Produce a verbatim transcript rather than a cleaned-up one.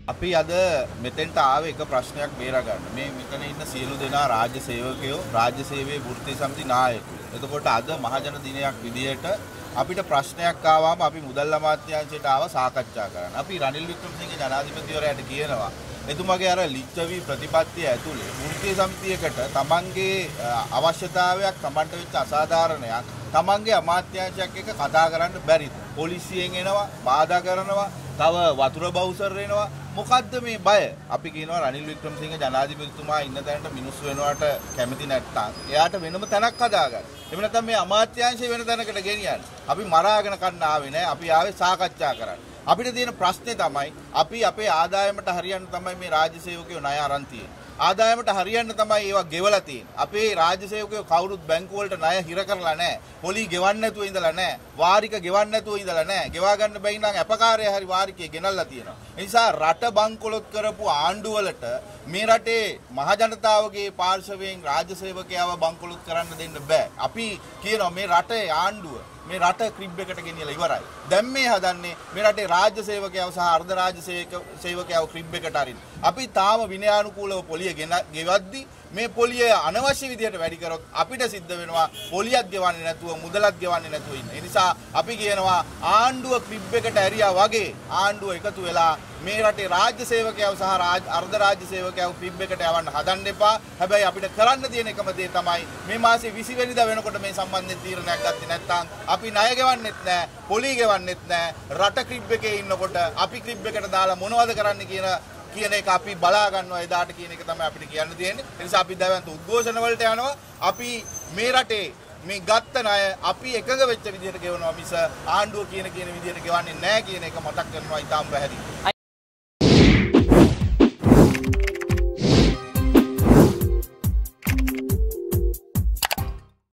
අපි අද මෙතෙන්ට ආවේ එක ප්‍රශ්නයක් බේරා ගන්න. මේ මෙතන ඉන්න සියලු දෙනා රාජ්‍ය සේවකයෝ, රාජ්‍ය සේවයේ වෘත්තීය සමිති නායකයෝ. එතකොට අද මහජන දිනයක් විදියට අපිට ප්‍රශ්නයක් ආවම අපි මුදල් අමාත්‍යාංශයට ආව සාකච්ඡා කරන්න. අපි රනිල් වික්‍රමසිංහ ජනාධිපතිවරයාට කියනවා එතුමාගේ අර ලිච්ඡවි ප්‍රතිපත්තිය ඇතුලේ වෘත්තීය සමිතියකට තමන්ගේ අවශ්‍යතාවයක්, තමන්ට වෙච්ච අසාධාරණයක් තමන්ගේ අමාත්‍යාංශයක් එක්ක කතා කරන්න බැරිද? පොලිසියෙන් එනවා, බාධා කරනවා, තව වතුර බවුසර් එනවා. මොකද්ද මේ බය? අපි කියනවා රනිල් වික්‍රමසිංහ ජනාධිපතිතුමා ඉන්න තැනට මිනිස්සු වෙනවට කැමති නැත්නම් එයාට වෙනම තැනක් හදාගන්න. එහෙම නැත්නම් මේ අමාත්‍යාංශය වෙන තැනකට ගෙනියන්න. අපි මරාගෙන කන්න ආවේ නැහැ. අපි ආවේ සාකච්ඡා කරන්න. අපිට තියෙන ප්‍රශ්නේ තමයි අපි අපේ ආදායමට හරියන්න තමයි මේ රාජ්‍ය සේවකයෝ ණය අරන් තියෙන්නේ. ආදායමට හරියන්න තමයි ඒවා ගෙවලා තියෙන්නේ. අපේ රාජ්‍ය සේවකයෝ කවුරුත් බැංකු වලට ණය හිර කරලා නැහැ. පොලි ගෙවන්න නැතුව ඉඳලා නැහැ. වාරික ගෙවන්න නැතුව ඉඳලා නැහැ. ගෙවා ගන්න බැරි නම් අපකාරය හරි වාරිකේ ගෙනල්ලා තියෙනවා. ඒ නිසා රට බංකොලොත් කරපු ආණ්ඩුවලට මේ රටේ මහ ජනතාවගේ පාර්ශවයෙන් රාජ්‍ය සේවකයව බංකොලොත් කරන්න දෙන්න බෑ. අපි කියනවා මේ රටේ ආණ්ඩුව මේ රට ක්‍රිබ් එකට ගෙනියලා ඉවරයි. දැන් මේ හදන්නේ මේ රටේ රාජ්‍ය සේවකයව සහ අර්ධ රාජ්‍ය සේවකයව ක්‍රිබ් එකට අරින්න. අපි තාම විනයානුකූලව පොලිය ගෙවද්දි මේ පොලිය අනවශ්‍ය විදිහට වැඩි කරොත් අපිට සිද්ධ වෙනවා පොලියක් ගෙවන්නේ නැතුව මුදලක් ගෙවන්නේ නැතුව ඉන්න. ඒ නිසා අපි කියනවා ආණ්ඩුව ක්‍රිබ් එකට ඇරියා වගේ ආණ්ඩුව එකතු වෙලා මේ රටේ රාජ්‍ය සේවකයව සහ අර්ධ රාජ්‍ය සේවකයව ක්‍රිබ් එකට යවන්න හදන්න එපා. හැබැයි අපිට කරන්න තියෙන එකම දේ තමයි මේ මාසේ විසි වෙනිදා වෙනකොට මේ සම්බන්ධයෙන් තීරණයක් ගත්තේ නැත්නම් අපි ණය ගෙවන්නෙත් නැහැ, පොලි ගෙවන්නෙත් නැහැ. රට ක්‍රිබ් එකේ ඉන්නකොට අපි ක්‍රිබ් එකට දාලා මොනවද කරන්න කියන කියන එක අපි බලා ගන්නවා එදාට කියන එක තමයි අපිට කියන්න තියෙන්නේ. ඒ නිසා අපි දැවන්ත උද්ඝෝෂණ වලට යනවා. අපි මේ රටේ මේ ගත්ත ණය අපි එකඟ වෙච්ච විදිහට ගෙවනවා මිස ආණ්ඩුව කියන කියන විදිහට ගෙවන්නේ නැහැ කියන එක මතක් කරනවා ඉතාම පැහැදිලි.